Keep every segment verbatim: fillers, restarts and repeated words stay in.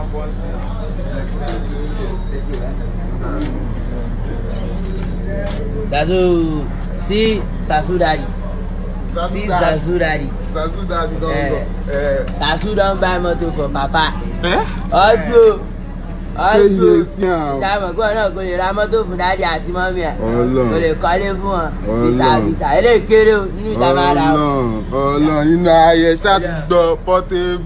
Zazuu, see Zazuu daddy. See Zazuu daddy. Zazuu daddy don't eh, eh. Zazuu don't buy motor for papa. Eh? Also, also, Ṣáàmù kó náà kó lè ra mọ́tò fún dáàdì àti mọ́mí ẹ̀. Kó lè kọ́lé fún wọn. Bísà bísà, eléyìí kéré o nínú ìjà máa ra o. Ọlọ́run inú ayé ṣáà ti gbọ́ pọ́tébù.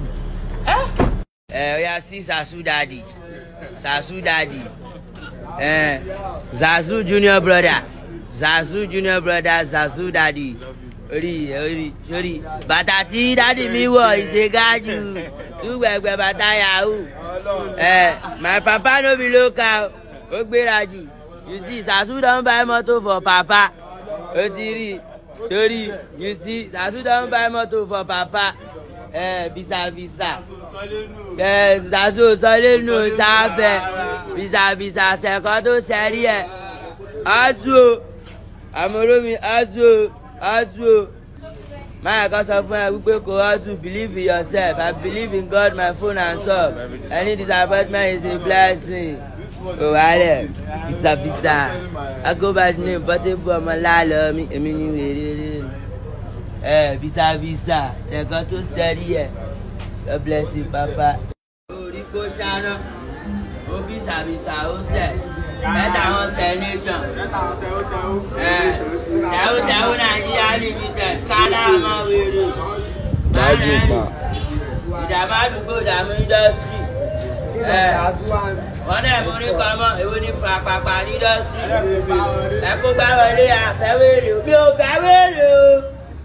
Ẹ ó yá sí Zazuu daddy. Zazuu daddy. Eh, Zazuu junior brother. Zazuu junior brother, Zazuu daddy. Ori, ori, sorry. Bàtà tí daddy mi wọ̀ ìṣègájú. Túgbẹ̀gbẹ̀ bàtà yahoo. Eh, my papa no be local. Ó gbéra jù. You see, Zazuu don buy motor for papa. Ó ti rí. Sorry, you see, Zazuu don buy motor for papa. Eh, visa visa. Eh, Zazuu sọlẹ́nu sábẹ́. Visa visa sẹ̀kọ́ tó sẹ́rí ẹ̀. Azu, àmọ́rọ́ mi azu, azu. My cousin friend, we go to believe in yourself. I believe in God, my phone and soul. Any disappointment is a blessing. Oh, I it's a visa. I go by the name, but if I'm a lala, me, I mean, eh, visa, visa. Second to say, God bless you, Papa. Oh, the Koshana. Oh, visa, visa, oh, say. Let our nation. Eh, tell tell Nigeria limited. Kala ma wele. Zazuu pa. Ìjàmbá àdúgbò ìdààmú industry. Eh, wọ́n dẹ̀ mú ní kọ́mọ́ èwo ní fapapa ní industry. Ẹ kó gbá wọlé àfẹ́wérè o. Mi ò fẹ́ wérè o.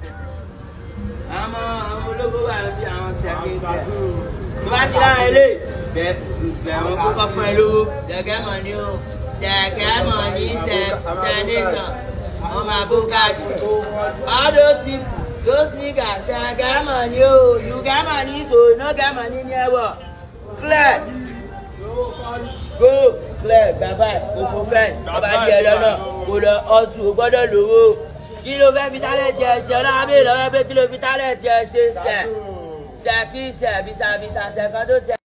Àwọn ọmọ ológun wà níbi àwọn ṣẹ̀kẹ̀ṣẹ̀. Tó bá ti dáhùn ilé. Bẹ́ẹ̀ bẹ́ẹ̀ wọ́n kó kọ́ fún ẹ lówó. Gẹ́gẹ́ mọ̀ ní o. Gẹ́gẹ́ mọ̀ ní sẹ́nẹ́sàn. Wọ́n máa bó káàdì. All those people, those niggas, they get money, oh, you get money, so you no get money never. Clear. Go, clear, bye-bye, go for friends. Bàbá di ẹ lọ́nà, kò lọ ọ̀sùn, o gbọ́dọ̀ lówó. Kí ló fẹ́ fi tálẹ̀ jẹ ṣe? Ọlọ́run mi lọ́wọ́ pé kí ló fi tálẹ̀ jẹ ṣe ṣẹ̀? Ṣẹ̀ kí ṣẹ̀ bísàbísà ṣẹ̀ kan tó ṣẹ̀.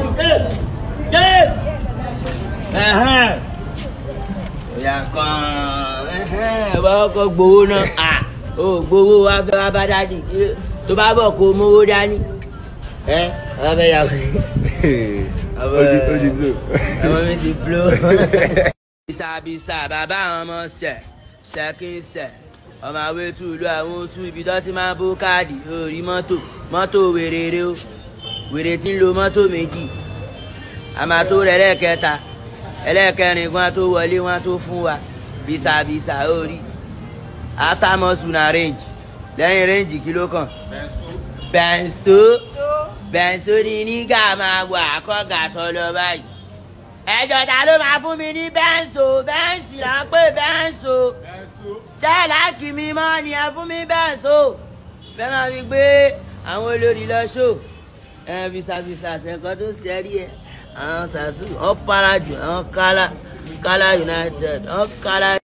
Ìyá kan wọ́n kọ́ gbowó náà. O gbowó wa fẹ́ wá bá dádì tó bá bọ̀ kó mówó dání. Ẹ wọ́n fẹ́ yà wọ́n. Ó ti ó ti blow. Àwọn mi ti blow. Bísàbísà bàbá àwọn ọmọ ṣẹ̀ ṣẹ̀ kí n ṣẹ̀. Ọmọ àwẹ̀ tù lọ àwọn oṣù ibi tó ti máa bó káàdì orí mọ́tò mọ́tò wèrè rẹ o. Wèrè tí ń lo mọ́tò méjì. Àmà tó rẹ̀ lẹ́ẹ̀kẹta. Ẹlẹ́ẹ̀kẹrin wọn tó wọlé wọn tó fún wa. Bísàbísà orí. After muscle na range. Lẹ́yìn range kí ló kàn? Bẹ̀nsó. Bẹ̀nsó ni nígà máa wà kọ́gà sọ̀lọ̀ báyìí. Ẹjọ́ ta ló máa fún mi ní bẹ́ńsó? Bẹ́ńsì là ń pè bẹ́ńsó. Sẹ́ẹ̀lá kì mí mọ́ ni ẹ fún mi bẹ́ńsó. Fẹ́ máa fi gbé àwọn olórí lọ ṣó. Ẹ bísàbísà ṣẹ̀kọ́ tó ṣẹ́rí ẹ̀. Àwọn Zazuu ọ̀ para jù àwọn Kala Kala United ọ̀ Kala.